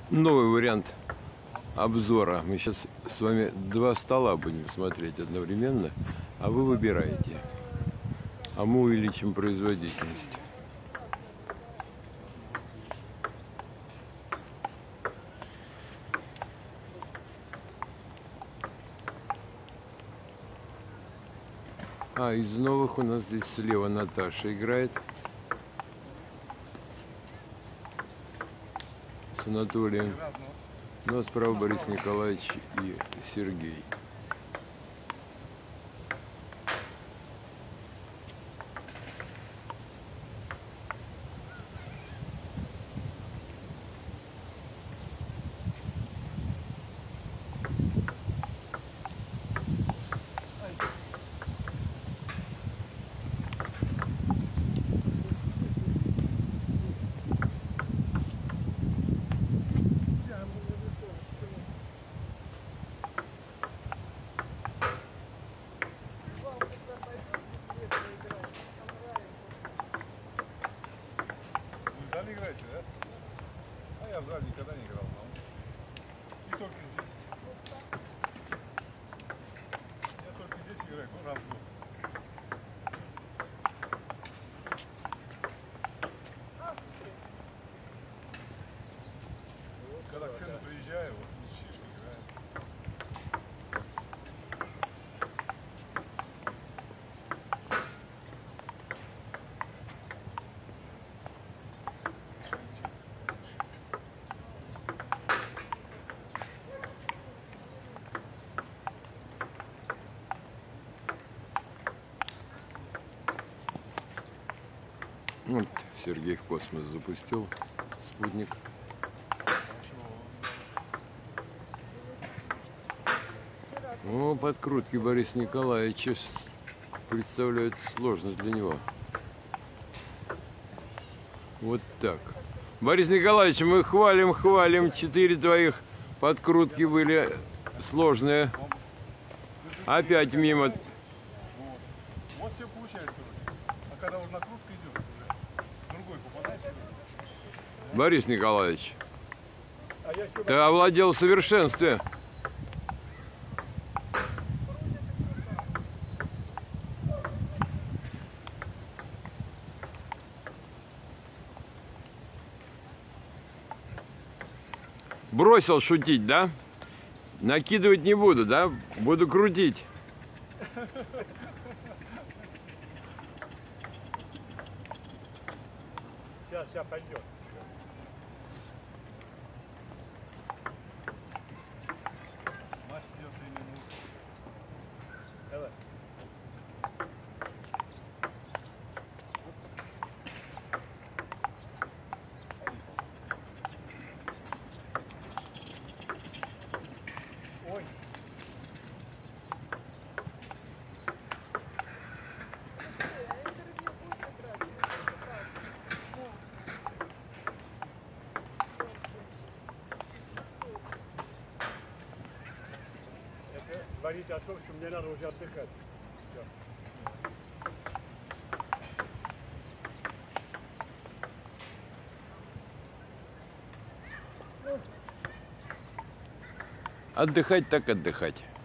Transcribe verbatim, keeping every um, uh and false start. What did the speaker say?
Новый вариант обзора. Мы сейчас с вами два стола будем смотреть одновременно, а вы выбираете. А мы увеличим производительность. А, из новых у нас здесь слева Наташа играет. С Анатолием. Ну а справа Борис Николаевич и Сергей. В зале играете, да? А я в зале никогда не играл, но и только здесь. Я только здесь играю, ну раз в год. Когда к центру приезжаю, вот с Шишкой играю. Вот Сергей в космос запустил спутник. О, подкрутки Бориса Николаевича представляют сложность для него. Вот так. Борис Николаевич, мы хвалим, хвалим. Четыре твоих подкрутки были сложные. Опять мимо. Вот, вот все получается. А когда уже накрутка идет, уже другой попадает. Борис Николаевич, А я сюда... ты овладел в совершенстве. Бросил шутить, да? Накидывать не буду, да? Буду крутить. Сейчас, сейчас пойдет. Матч идет три минуты. Давай. Ой. Это говорит о том, что мне надо уже отдыхать. Все. Отдыхать так отдыхать.